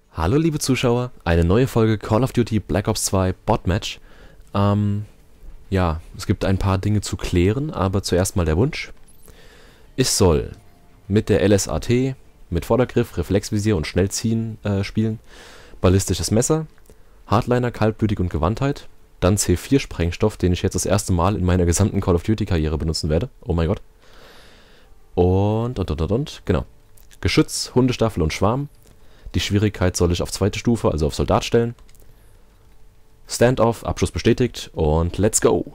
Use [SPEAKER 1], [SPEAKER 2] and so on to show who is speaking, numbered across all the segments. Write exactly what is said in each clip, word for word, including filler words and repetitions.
[SPEAKER 1] Hallo liebe Zuschauer, eine neue Folge Call of Duty Black Ops zwei Bot Match. Ähm, ja, es gibt ein paar Dinge zu klären, aber zuerst mal der Wunsch. Ich soll mit der L S A T, mit Vordergriff, Reflexvisier und Schnellziehen äh, spielen, ballistisches Messer, Hardliner, Kaltblütig und Gewandtheit, dann C vier Sprengstoff, den ich jetzt das erste Mal in meiner gesamten Call of Duty Karriere benutzen werde. Oh mein Gott. Und, und, und, und, und, genau. Geschütz, Hundestaffel und Schwarm. Die Schwierigkeit soll ich auf zweite Stufe, also auf Soldat stellen. Standoff, Abschuss bestätigt und let's go!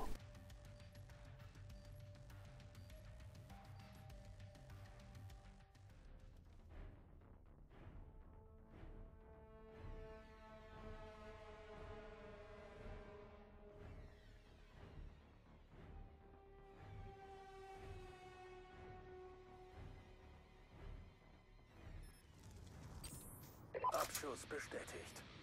[SPEAKER 2] Abschuss bestätigt.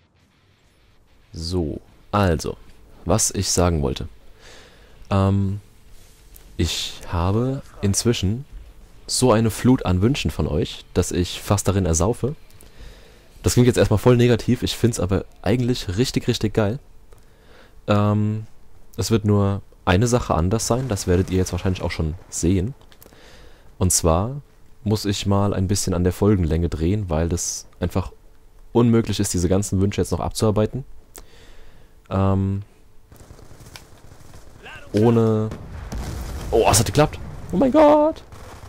[SPEAKER 1] So, also, was ich sagen wollte. Ähm, ich habe inzwischen so eine Flut an Wünschen von euch, dass ich fast darin ersaufe. Das klingt jetzt erstmal voll negativ, ich finde es aber eigentlich richtig, richtig geil. Ähm, es wird nur eine Sache anders sein, das werdet ihr jetzt wahrscheinlich auch schon sehen. Und zwar muss ich mal ein bisschen an der Folgenlänge drehen, weil das einfach unmöglich ist, diese ganzen Wünsche jetzt noch abzuarbeiten. Ähm, ohne... Oh, es hat geklappt. Oh mein Gott.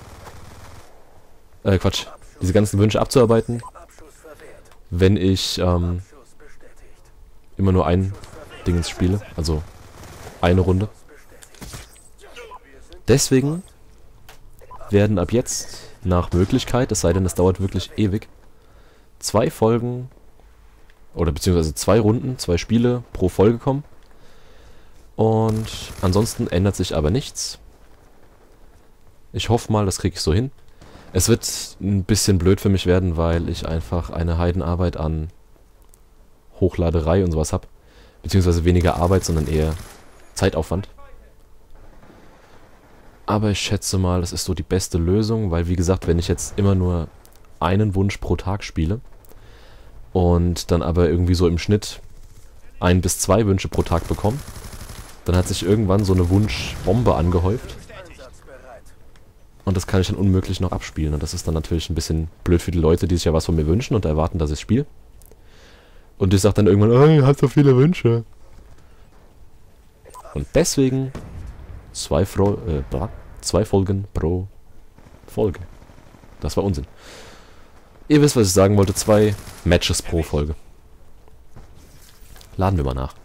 [SPEAKER 1] Äh, Quatsch. Diese ganzen Wünsche abzuarbeiten, wenn ich ähm, immer nur ein Dingens spiele. Also eine Runde. Deswegen werden ab jetzt nach Möglichkeit, es sei denn, es dauert wirklich ewig, zwei Folgen oder beziehungsweise zwei Runden, zwei Spiele pro Folge kommen. Und ansonsten ändert sich aber nichts. Ich hoffe mal, das kriege ich so hin. Es wird ein bisschen blöd für mich werden, weil ich einfach eine Heidenarbeit an Hochladerei und sowas habe. Beziehungsweise weniger Arbeit, sondern eher Zeitaufwand. Aber ich schätze mal, das ist so die beste Lösung, weil wie gesagt, wenn ich jetzt immer nur einen Wunsch pro Tag spiele und dann aber irgendwie so im Schnitt ein bis zwei Wünsche pro Tag bekomme, dann hat sich irgendwann so eine Wunschbombe angehäuft und das kann ich dann unmöglich noch abspielen und das ist dann natürlich ein bisschen blöd für die Leute, die sich ja was von mir wünschen und erwarten, dass ich spiele. Und ich sage dann irgendwann, oh, ihr habt so viele Wünsche. Und deswegen zwei, Fro äh, zwei Folgen pro Folge. Das war Unsinn. Ihr wisst, was ich sagen wollte. Zwei Matches pro Folge. Laden wir mal nach.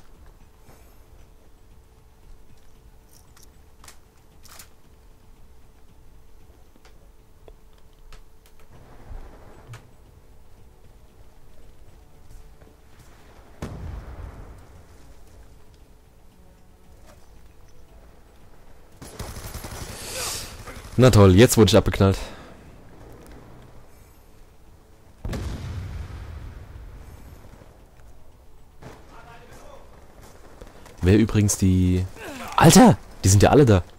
[SPEAKER 1] Na toll, jetzt wurde ich abgeknallt. Wer übrigens die... Alter! Die sind ja alle da.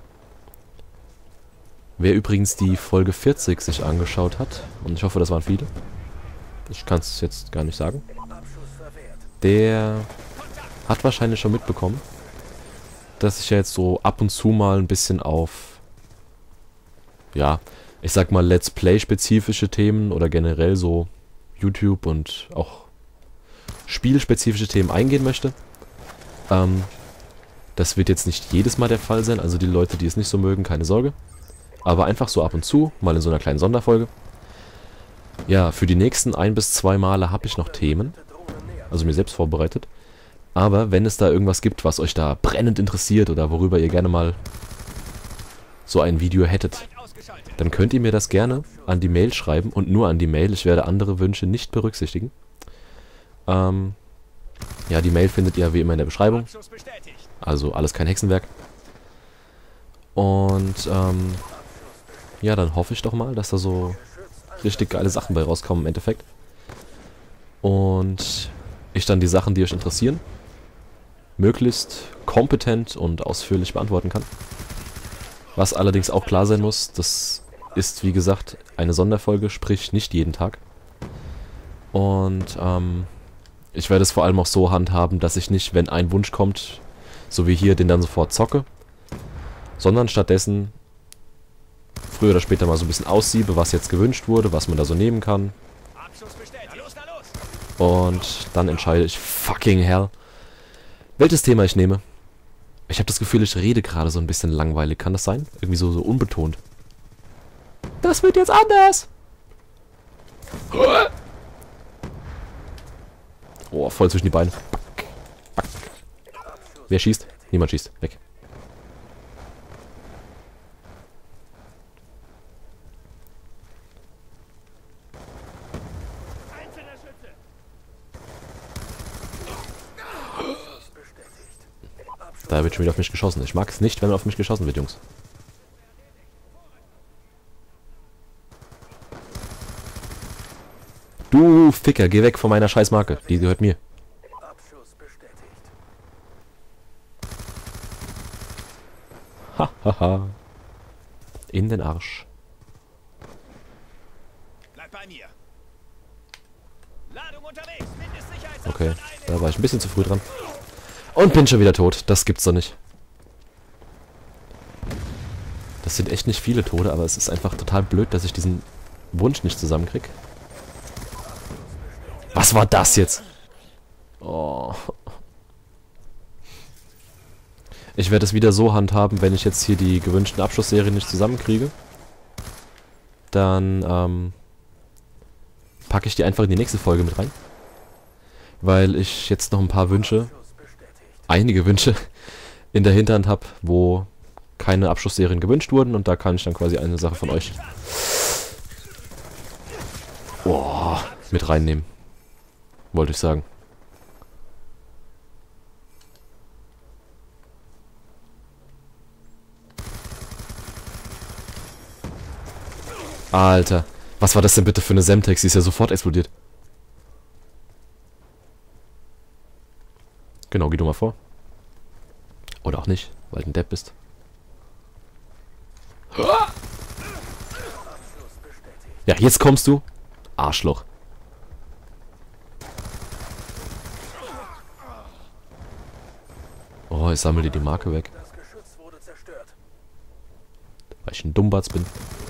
[SPEAKER 1] Wer übrigens die Folge vierzig sich angeschaut hat, und ich hoffe, das waren viele, ich kann es jetzt gar nicht sagen, der hat wahrscheinlich schon mitbekommen, dass ich ja jetzt so ab und zu mal ein bisschen auf, ja, ich sag mal Let's Play-spezifische Themen oder generell so YouTube und auch spielspezifische Themen eingehen möchte. Ähm, das wird jetzt nicht jedes Mal der Fall sein, also die Leute, die es nicht so mögen, keine Sorge. Aber einfach so ab und zu, mal in so einer kleinen Sonderfolge. Ja, für die nächsten ein bis zwei Male habe ich noch Themen, also mir selbst vorbereitet. Aber wenn es da irgendwas gibt, was euch da brennend interessiert oder worüber ihr gerne mal so ein Video hättet, dann könnt ihr mir das gerne an die Mail schreiben und nur an die Mail. Ich werde andere Wünsche nicht berücksichtigen. Ähm, ja, die Mail findet ihr wie immer in der Beschreibung. Also alles kein Hexenwerk. Und ähm, ja, dann hoffe ich doch mal, dass da so richtig geile Sachen bei rauskommen im Endeffekt. Und ich dann die Sachen, die euch interessieren, möglichst kompetent und ausführlich beantworten kann. Was allerdings auch klar sein muss, das ist wie gesagt eine Sonderfolge, sprich nicht jeden Tag. Und ähm, ich werde es vor allem auch so handhaben, dass ich nicht, wenn ein Wunsch kommt, so wie hier, den dann sofort zocke, sondern stattdessen früher oder später mal so ein bisschen aussiebe, was jetzt gewünscht wurde, was man da so nehmen kann. Und dann entscheide ich, fucking hell, welches Thema ich nehme. Ich habe das Gefühl, ich rede gerade so ein bisschen langweilig. Kann das sein? Irgendwie so, so unbetont. Das wird jetzt anders! Oh, voll zwischen die Beine. Wer schießt? Niemand schießt. Weg. Da wird schon wieder auf mich geschossen. Ich mag es nicht, wenn auf mich geschossen wird, Jungs. Du Ficker, geh weg von meiner Scheißmarke. Die gehört mir. Hahaha. In den Arsch. Okay, da war ich ein bisschen zu früh dran. Und bin schon wieder tot. Das gibt's doch nicht. Das sind echt nicht viele Tode, aber es ist einfach total blöd, dass ich diesen Wunsch nicht zusammenkrieg. Was war das jetzt? Oh. Ich werde es wieder so handhaben, wenn ich jetzt hier die gewünschten Abschlussserien nicht zusammenkriege. Dann ähm, packe ich die einfach in die nächste Folge mit rein. Weil ich jetzt noch ein paar Wünsche, einige Wünsche in der Hinterhand habe, wo keine Abschlussserien gewünscht wurden. Und da kann ich dann quasi eine Sache von euch oh, mit reinnehmen. Wollte ich sagen. Alter, was war das denn bitte für eine Semtex? Die ist ja sofort explodiert. Genau, geh du mal vor. Oder auch nicht, weil du ein Depp bist. Ja, jetzt kommst du. Arschloch. Oh, ich sammle dir die Marke weg. Weil ich ein Dummbatz bin.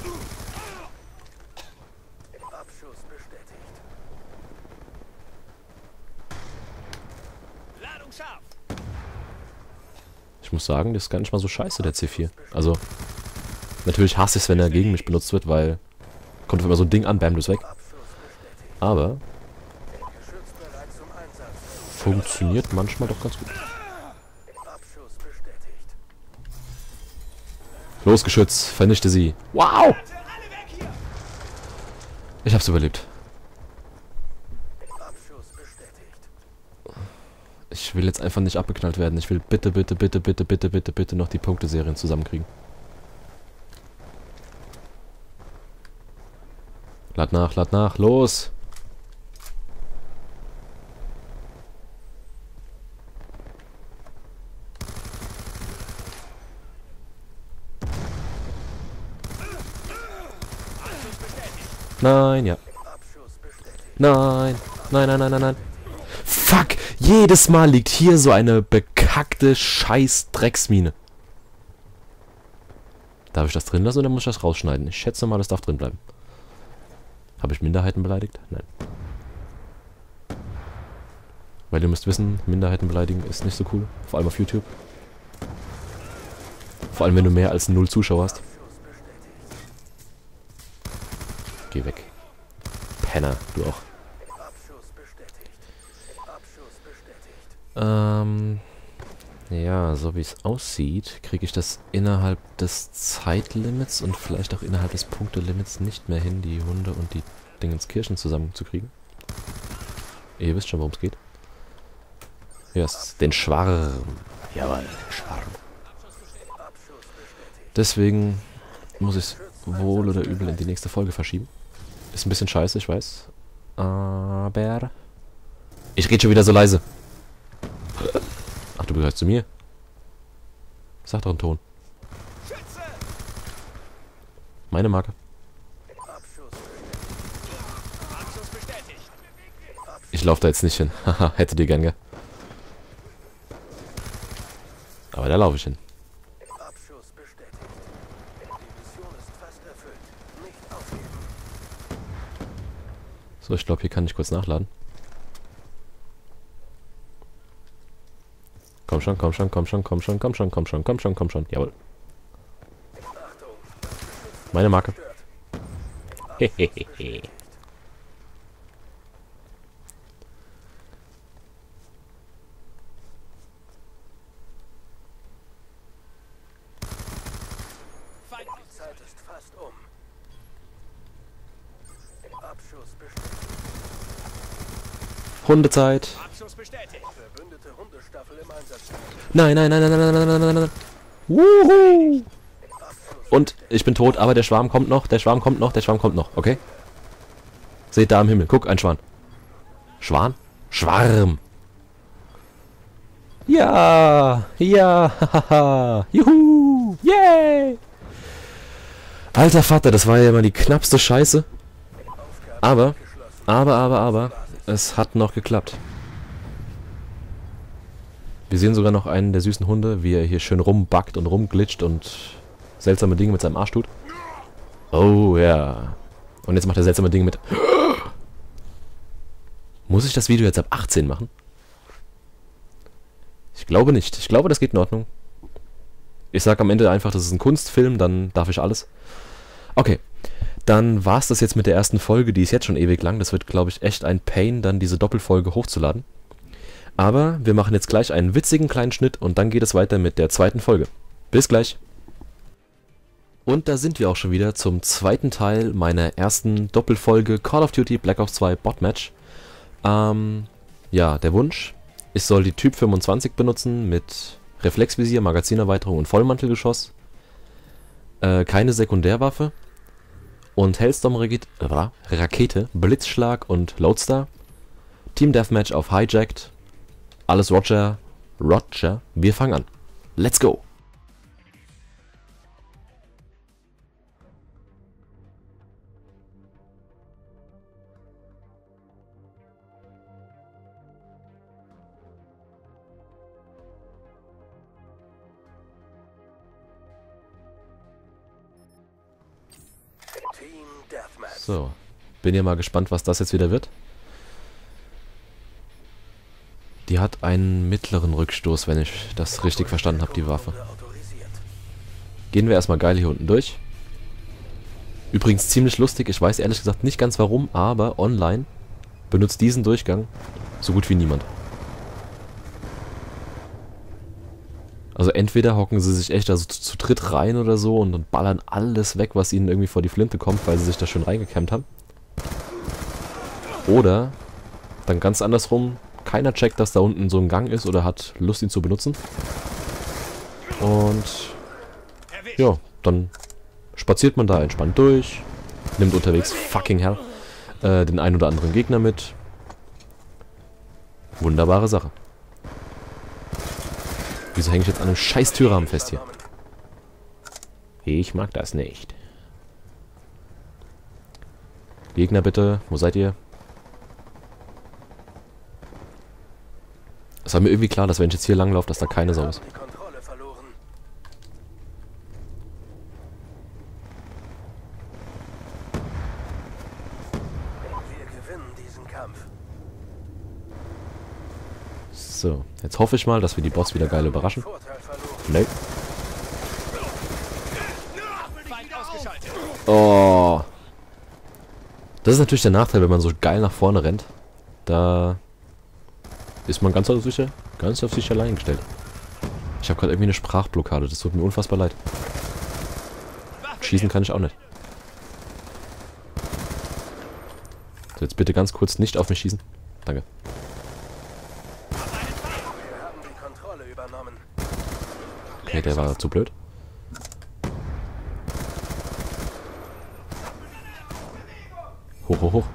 [SPEAKER 1] Ich muss sagen, das ist gar nicht mal so scheiße, der C vier. Also, natürlich hasse ich es, wenn er gegen mich benutzt wird, weil kommt immer so ein Ding an, bam, du ist weg. Aber funktioniert manchmal doch ganz gut. Los, Geschütz, vernichte sie. Wow! Ich hab's überlebt. Ich will jetzt einfach nicht abgeknallt werden. Ich will bitte, bitte, bitte, bitte, bitte, bitte, bitte noch die Punkteserien zusammenkriegen. Lad nach, lad nach, los! Nein, ja. Nein, nein, nein, nein, nein, nein. Fuck! Jedes Mal liegt hier so eine bekackte Scheiß-Drecksmine. Darf ich das drin lassen oder muss ich das rausschneiden? Ich schätze mal, das darf drin bleiben. Habe ich Minderheiten beleidigt? Nein. Weil ihr müsst wissen, Minderheiten beleidigen ist nicht so cool. Vor allem auf YouTube. Vor allem, wenn du mehr als null Zuschauer hast. Geh weg. Penner, du auch. Ähm, ja, so wie es aussieht, kriege ich das innerhalb des Zeitlimits und vielleicht auch innerhalb des Punktelimits nicht mehr hin, die Hunde und die Dingenskirchen zusammenzukriegen. Ihr wisst schon, worum es geht. Ja, den Schwarm. Jawohl, Schwarm. Deswegen muss ich es wohl oder übel in die nächste Folge verschieben. Ist ein bisschen scheiße, ich weiß. Aber ich rede schon wieder so leise. Ach, du gehörst zu mir. Sag doch einen Ton. Meine Marke. Ich laufe da jetzt nicht hin. Haha, hättet ihr gern, gell? Aber da laufe ich hin.
[SPEAKER 2] Abschuss bestätigt. Die Mission ist fast erfüllt. Nicht aufgeben.
[SPEAKER 1] So, ich glaube, hier kann ich kurz nachladen. Komm schon, komm schon, komm schon, komm schon, komm schon, komm schon, komm schon, komm schon. Jawohl.
[SPEAKER 2] Achtung.
[SPEAKER 1] Meine Marke. Hehehehe.
[SPEAKER 2] Die Zeit ist fast um. Abschuss bestätigt.
[SPEAKER 1] Hundezeit.
[SPEAKER 2] Abschuss bestätigt. Verbündete Hundestaffel im Einsatz.
[SPEAKER 1] Nein, nein, nein, nein, nein, nein, nein, nein, nein. Wuhu. Und ich bin tot, aber der Schwarm kommt noch, der Schwarm kommt noch, der Schwarm kommt noch, okay? Seht da am Himmel, guck, ein Schwan. Schwan? Schwarm. Ja, ja, hahaha, juhu, yay. Alter Vater, das war ja immer die knappste Scheiße. Aber, aber, aber, aber, es hat noch geklappt. Wir sehen sogar noch einen der süßen Hunde, wie er hier schön rumbackt und rumglitscht und seltsame Dinge mit seinem Arsch tut. Oh ja. Und jetzt macht er seltsame Dinge mit... Muss ich das Video jetzt ab achtzehn machen? Ich glaube nicht. Ich glaube, das geht in Ordnung. Ich sage am Ende einfach, das ist ein Kunstfilm, dann darf ich alles. Okay. Dann war es das jetzt mit der ersten Folge, die ist jetzt schon ewig lang. Das wird, glaube ich, echt ein Pain, dann diese Doppelfolge hochzuladen. Aber wir machen jetzt gleich einen witzigen kleinen Schnitt und dann geht es weiter mit der zweiten Folge. Bis gleich. Und da sind wir auch schon wieder zum zweiten Teil meiner ersten Doppelfolge Call of Duty Black Ops zwei Bot Match. Ähm, ja, der Wunsch, ich soll die Typ fünfundzwanzig benutzen mit Reflexvisier, Magazinerweiterung und Vollmantelgeschoss. Äh, keine Sekundärwaffe. Und Hellstorm-Rakete, äh, Rakete, Blitzschlag und Lodestar. Team Deathmatch auf Hijacked. Alles Roger, Roger, wir fangen an. Let's go!
[SPEAKER 2] Team Deathmatch.
[SPEAKER 1] So, bin ja mal gespannt, was das jetzt wieder wird. Die hat einen mittleren Rückstoß, wenn ich das richtig verstanden habe, die Waffe. Gehen wir erstmal geil hier unten durch. Übrigens ziemlich lustig, ich weiß ehrlich gesagt nicht ganz warum, aber online benutzt diesen Durchgang so gut wie niemand. Also entweder hocken sie sich echt also zu, zu dritt rein oder so und, und ballern alles weg, was ihnen irgendwie vor die Flinte kommt, weil sie sich da schön reingekämmt haben. Oder dann ganz andersrum, keiner checkt, dass da unten so ein Gang ist oder hat Lust, ihn zu benutzen. Und ja, dann spaziert man da entspannt durch, nimmt unterwegs, fucking hell, äh, den einen oder anderen Gegner mit. Wunderbare Sache. Wieso hänge ich jetzt an einem scheiß Türrahmen fest hier? Ich mag das nicht. Gegner bitte, wo seid ihr? Es war mir irgendwie klar, dass wenn ich jetzt hier langlaufe, dass da keine Sau ist.
[SPEAKER 2] Die Kontrolle verloren. Wir gewinnen diesen Kampf.
[SPEAKER 1] So, jetzt hoffe ich mal, dass wir die Boss wieder geil überraschen.
[SPEAKER 2] Vorteil verloren.
[SPEAKER 1] Nee. Oh. Das ist natürlich der Nachteil, wenn man so geil nach vorne rennt. Da ist man ganz auf sich, ganz auf sich allein gestellt. Ich habe gerade irgendwie eine Sprachblockade, das tut mir unfassbar leid. Schießen kann ich auch nicht. So, jetzt bitte ganz kurz nicht auf mich schießen. Danke.
[SPEAKER 2] Wir haben die Kontrolle übernommen.
[SPEAKER 1] Okay, der war zu blöd. Hoch, hoch, hoch.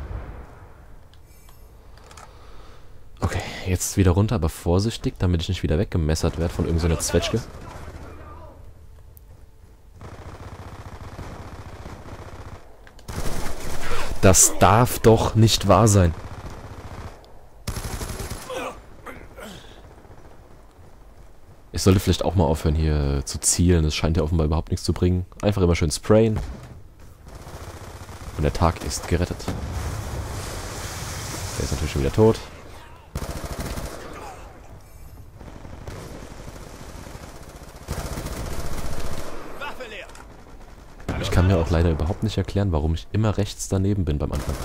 [SPEAKER 1] Okay, jetzt wieder runter, aber vorsichtig, damit ich nicht wieder weggemessert werde von irgendeiner Zwetschge. Das darf doch nicht wahr sein. Ich sollte vielleicht auch mal aufhören hier zu zielen. Das scheint ja offenbar überhaupt nichts zu bringen. Einfach immer schön sprayen. Und der Tag ist gerettet. Der ist natürlich schon wieder tot. Ich kann mir auch leider überhaupt nicht erklären, warum ich immer rechts daneben bin beim Anfang.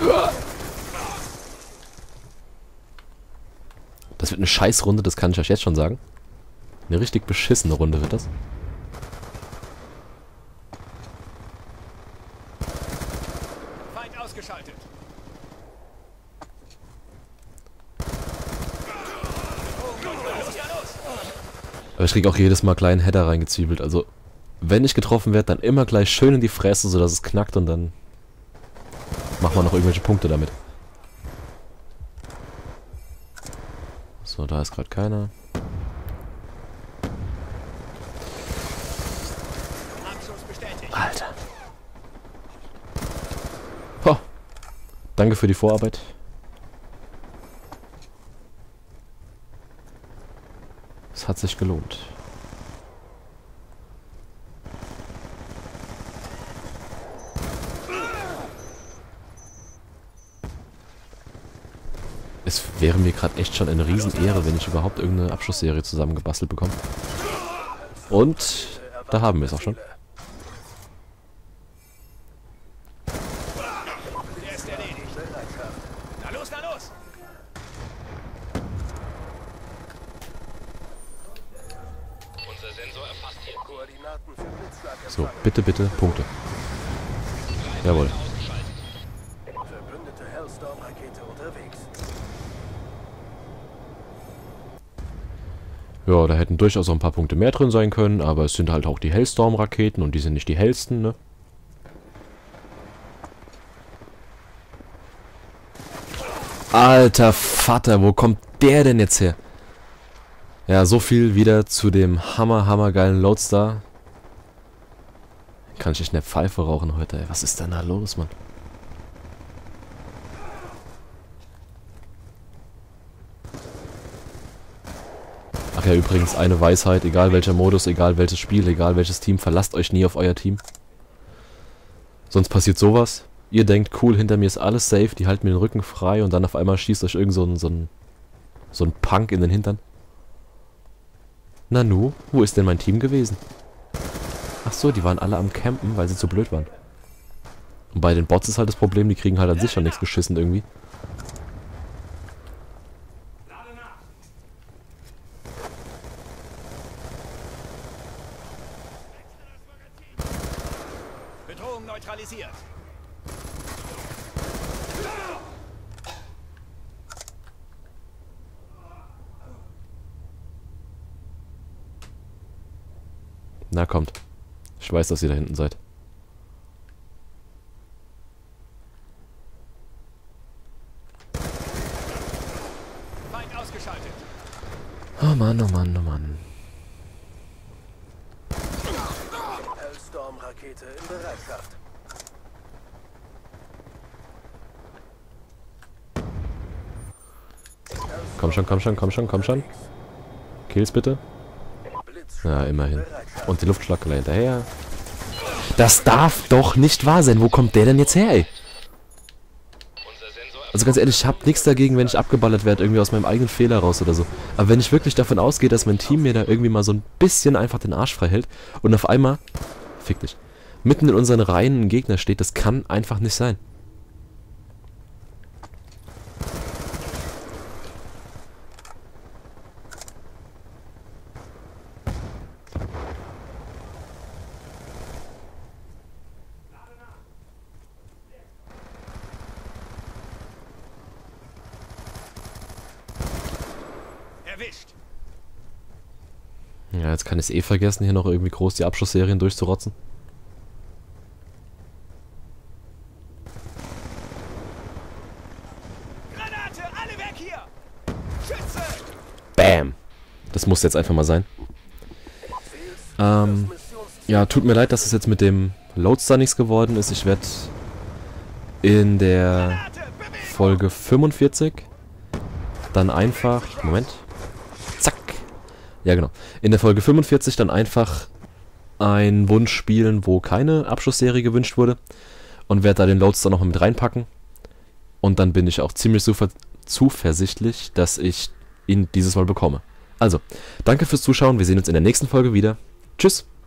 [SPEAKER 1] Das wird eine Scheißrunde, das kann ich euch jetzt schon sagen. Eine richtig beschissene Runde wird das.
[SPEAKER 2] Feind ausgeschaltet.
[SPEAKER 1] Aber ich krieg auch jedes Mal kleinen Header reingezwiebelt. Also, wenn ich getroffen werde, dann immer gleich schön in die Fresse, sodass es knackt und dann machen wir noch irgendwelche Punkte damit. So, da ist gerade keiner. Alter. Ho. Danke für die Vorarbeit. Es hat sich gelohnt. Es wäre mir gerade echt schon eine Riesenehre, wenn ich überhaupt irgendeine Abschlussserie zusammengebastelt bekomme. Und da haben wir es auch schon.
[SPEAKER 2] Der ist erledigt. Na los, na los! Unser Sensor erfasst hier Koordinaten für Blitzschlag.
[SPEAKER 1] So, bitte, bitte, Punkte. Jawohl.
[SPEAKER 2] Verbündete Hellstorm-Rakete unterwegs.
[SPEAKER 1] Ja, da hätten durchaus auch ein paar Punkte mehr drin sein können, aber es sind halt auch die Hellstorm-Raketen und die sind nicht die hellsten, ne? Alter Vater, wo kommt der denn jetzt her? Ja, so viel wieder zu dem hammer, hammer geilen Loadstar. Kann ich echt eine Pfeife rauchen heute, ey. Was ist denn da los, Mann? Ach ja, übrigens, eine Weisheit, egal welcher Modus, egal welches Spiel, egal welches Team, verlasst euch nie auf euer Team. Sonst passiert sowas. Ihr denkt, cool, hinter mir ist alles safe, die halten mir den Rücken frei und dann auf einmal schießt euch irgend so ein, so ein, so ein Punk in den Hintern. Nanu, wo ist denn mein Team gewesen? Ach so, die waren alle am Campen, weil sie zu blöd waren. Und bei den Bots ist halt das Problem, die kriegen halt an sich schon nichts geschissen irgendwie.
[SPEAKER 2] Bedrohung neutralisiert.
[SPEAKER 1] Na kommt. Ich weiß, dass ihr da hinten seid.
[SPEAKER 2] Feind ausgeschaltet.
[SPEAKER 1] Oh Mann, oh Mann, oh Mann.
[SPEAKER 2] Hellstorm-Rakete in Bereitschaft.
[SPEAKER 1] Komm schon, komm schon, komm schon, komm schon. Kills bitte. Ja, immerhin. Und die Luftschlacke hinterher. Das darf doch nicht wahr sein. Wo kommt der denn jetzt her, ey? Also ganz ehrlich, ich hab nichts dagegen, wenn ich abgeballert werde, irgendwie aus meinem eigenen Fehler raus oder so. Aber wenn ich wirklich davon ausgehe, dass mein Team mir da irgendwie mal so ein bisschen einfach den Arsch frei hält und auf einmal, fick dich, mitten in unseren Reihen ein Gegner steht, das kann einfach nicht sein.
[SPEAKER 2] Erwischt.
[SPEAKER 1] Ja, jetzt kann ich es eh vergessen, hier noch irgendwie groß die Abschlussserien durchzurotzen.
[SPEAKER 2] Granate, alle weg hier! Schütze!
[SPEAKER 1] Bam! Das muss jetzt einfach mal sein. Ähm, ja, tut mir leid, dass es jetzt mit dem Loadstar nichts geworden ist. Ich werde in der Folge fünfundvierzig dann einfach, Moment, zack, Ja, genau. In der Folge fünfundvierzig dann einfach einen Wunsch spielen, wo keine Abschlussserie gewünscht wurde. Und werde da den Loadster nochmal mit reinpacken. Und dann bin ich auch ziemlich zuversichtlich, dass ich ihn dieses Mal bekomme. Also, danke fürs Zuschauen. Wir sehen uns in der nächsten Folge wieder. Tschüss!